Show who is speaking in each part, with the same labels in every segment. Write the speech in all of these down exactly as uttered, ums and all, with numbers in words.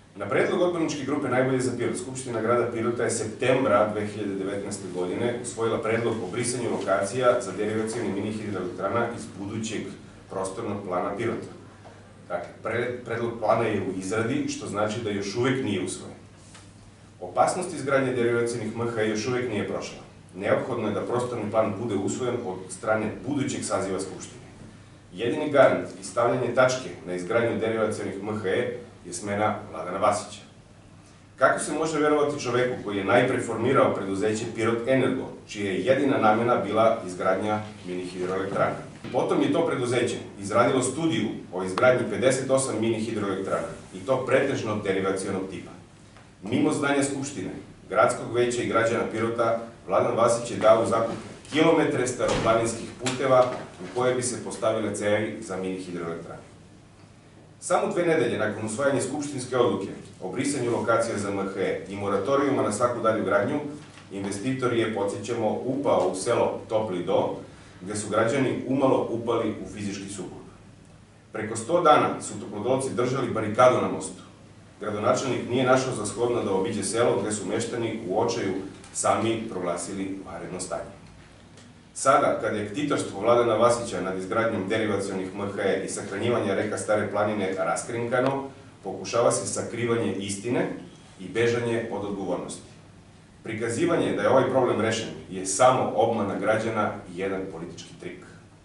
Speaker 1: Na predlog odborničke grupe Najbolje za Pirot, Skupština grada Pirota je septembra dve hiljade devetnaeste. godine usvojila predlog o brisanju lokacija za derivacioni mini hidroelektrana iz budućeg prostornog plana Pirota. Dakle, predlog plana je u izradi, što znači da još uvek nije usvojen. Opasnost izgradnje derivacionih M H E još uvek nije prošla. Neophodno je da prostorni plan bude usvojen od strane budućeg saziva Skupštine. Jedini garant i stavljanje tačke na izgradnju derivacionih M H E je smena Vladana Vasića. Kako se može verovati čoveku koji je najpre formirao preduzeće Pirot Energo, čija je jedina namena bila izgradnja mini hidroelektrana? Potom je to preduzeće izradilo studiju o izgradnji pedeset osam mini hidroelektrana, i to pretežno derivacionog tipa. Mimo znanja Skupštine, gradskog veća i građana Pirota, Vladan Vasić je dao u zakup kilometre staroplaninskih puteva u koje bi se postavile cevi za mini hidroelektrane. Samo dve nedelje nakon usvajanja skupštinske odluke o brisanju lokacija za M H E i moratorijuma na svaku dalju gradnju, investitor je, podsjećamo, upao u selo Topli Do, gde su građani umalo upali u fizički sukob. Preko sto dana su toplodolci držali barikadu na mostu. Gradonačelnik nije našao za shodno da obiđe selo, gde su meštani u očaju sami proglasili vanredno stanje. Sada, kada je ktitorstvo Vladana Vasića nad izgradnjom derivacionih M H E i sahranjivanja reka Stare planine raskrinkano, pokušava se sakrivanje istine i bežanje od odgovornosti. Prikazivanje da je ovaj problem rešen je samo obmana građana i jedan politički trik.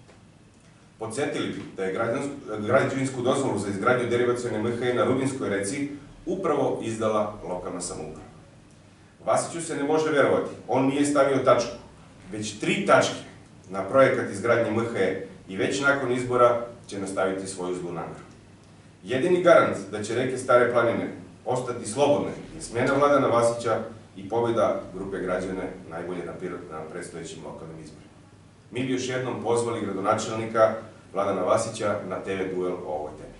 Speaker 1: Podsjetili bi da je građevinsku dozvolu za izgradnju derivacione M H E na Rudinskoj reci upravo izdala lokalna samouprava. Vasiću se ne može verovati, on nije stavio tačku, već tri tačke na projekat izgradnje M H E i već nakon izbora će nastaviti svoju zlu nameru. Jedini garant da će reke Stare planine ostati slobodne je smena Vladana Vasića i pobjeda grupe građane Najbolje na Pirot na predstojećim lokalnim izborima. Mi bi još jednom pozvali gradonačelnika Vladana Vasića na te ve duel o ovoj temi.